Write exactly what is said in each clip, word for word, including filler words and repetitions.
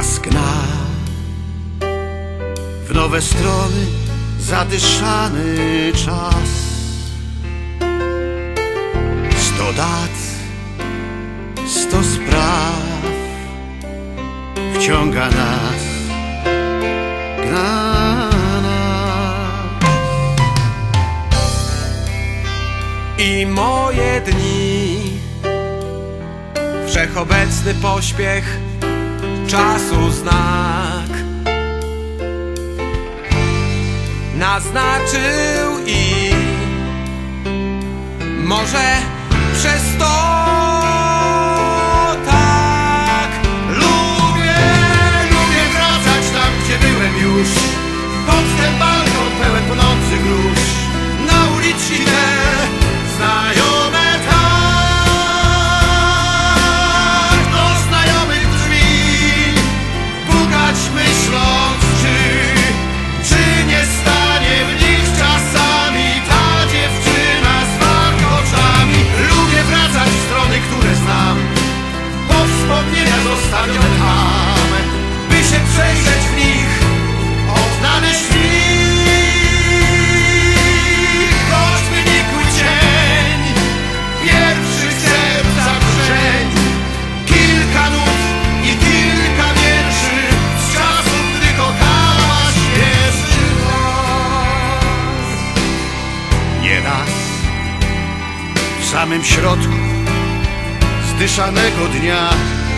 nas gna w nowe strony zadyszany czas. Sto dat, sto spraw wciąga nas, gna nas. I moje dni, wszechobecny pośpiech czasu znak naznaczył i może przez to tak lubię, lubię wracać tam, gdzie byłem już, pod ten balkon pełen płonących róż, na uliczki te znajome tak, do znajomych drzwi pukać, myśląc, czy, czy nie stanie w nich czasami ta dziewczyna z warkoczami. Lubię wracać w strony, które znam, bo wspomnienia zostawione tam, by się przejrzeć w nich, odnaleźć w nich, choćby nikły cień pierwszych serca drżeń. Kilka nut i kilka wierszy z czasów, gdy kochałaś pierwszy raz. Nieraz w samym środku zdyszanego dnia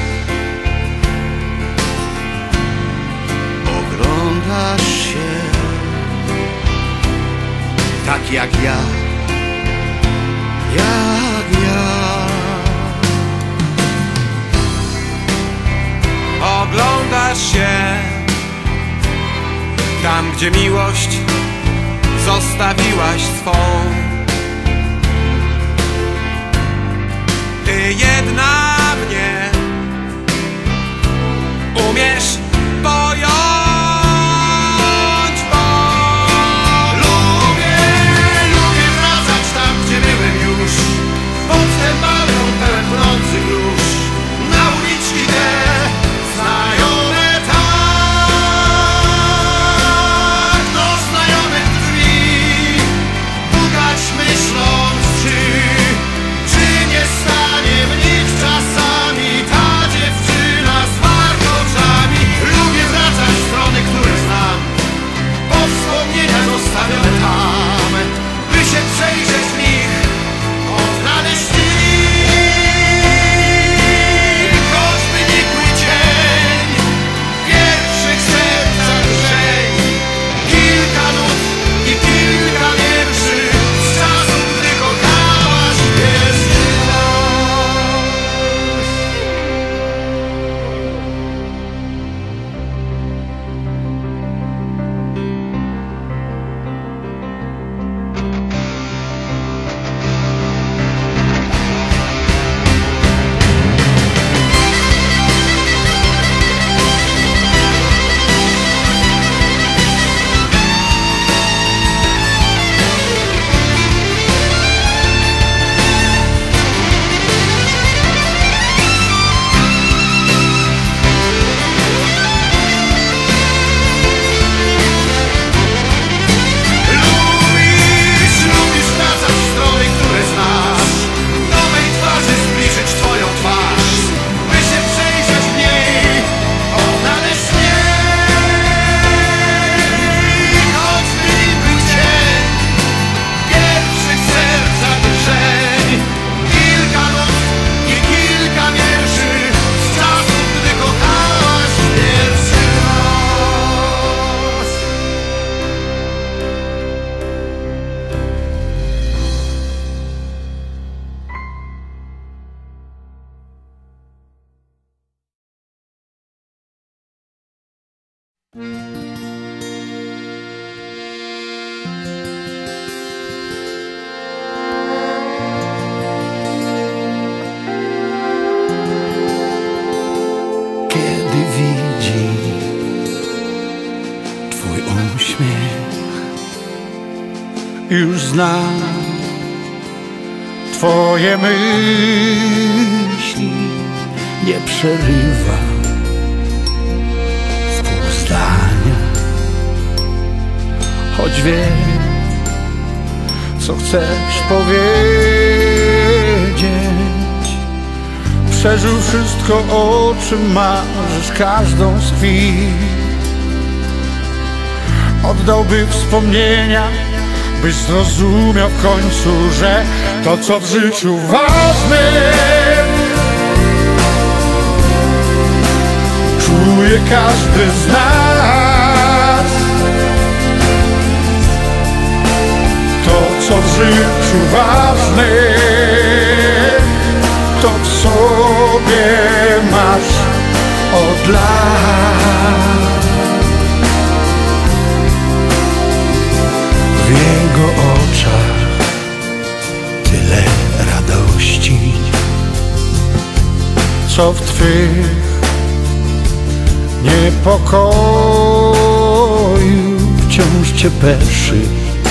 oglądasz się tak jak ja, jak ja. oglądasz się tam, gdzie miłość zostawiłaś swą. Ty jedna mnie umiesz pojąć, bo Lubię, lubię wracać tam, gdzie byłem już, pod ten balkon pełen płonących róż, na uliczki te znajome tak, do znajomych drzwi pukać, myśląc, czy, czy nie stanie w nich czasami ta dziewczyna z warkoczami. Lubię wracać w strony, które znam, bo wspomnienia zostawione tam, by się przejrzeć w nich, odnaleźć w nich, choćby nikły cień pierwszych serca drżeń. Kilka nut i kilka wierszy z czasów, gdy kochałaś pierwszy raz. Lubisz, lubisz wracać w strony, które znasz, do mej twarzy zbliżyć twoją twarz, by się przejrzeć w niej, odnaleźć w niej, choćby nikły cień pierwszych serca drżeń. Kilka nut i kilka wierszy z czasów, gdy kochałaś pierwszy raz. Kiedy widzi twój uśmiech, już znam twoje myśli, nie przerywa choć wie, co chcesz powiedzieć. Przeżył wszystko, o czym marzysz, każdą z chwil. Oddałby wspomnienia, byś zrozumiał w końcu, że to, co w życiu ważne, czuje każdy z nas. To, co w życiu ważne, to w sobie masz od lat. W jego oczach tyle radości, co w twych niepokoju wciąż cię peszy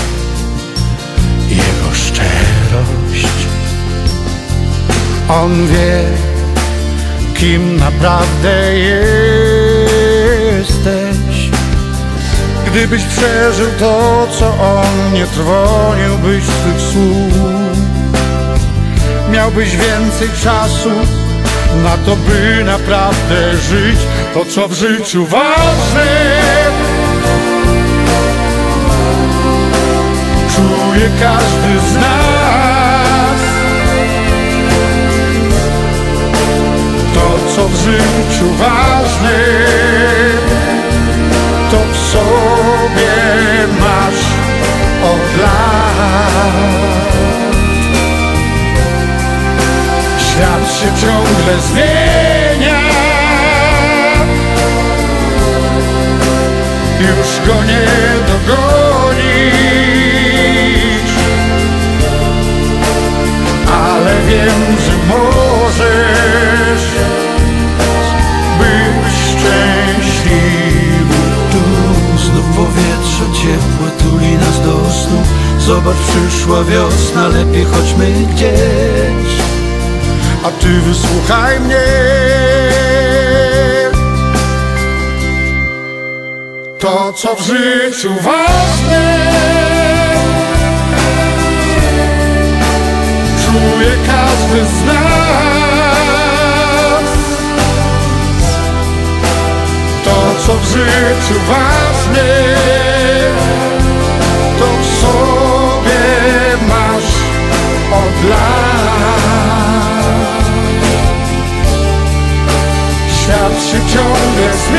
jego szczerość. On wie, kim naprawdę jesteś. Gdybyś przeżył to, co on, nie trwoniłbyś swych słów. Miałbyś więcej czasu na to, by naprawdę żyć to, co w życiu ważne. Czuje każdy z nas. To, co w życiu ważne, to w sobie masz od lat. Świat się ciągle zmienia, już go nie dogonisz, ale wiem, że możesz być szczęśliwy. Tu znów powietrze ciepłe tuli nas do snu. Zobacz, przyszła wiosna, lepiej chodźmy gdzieś. A ty wysłuchaj mnie. To, co w życiu ważne, czuje każdy z nas. To, co w życiu ważne, to w sobie masz od lat. Świat się ciągle zmienia.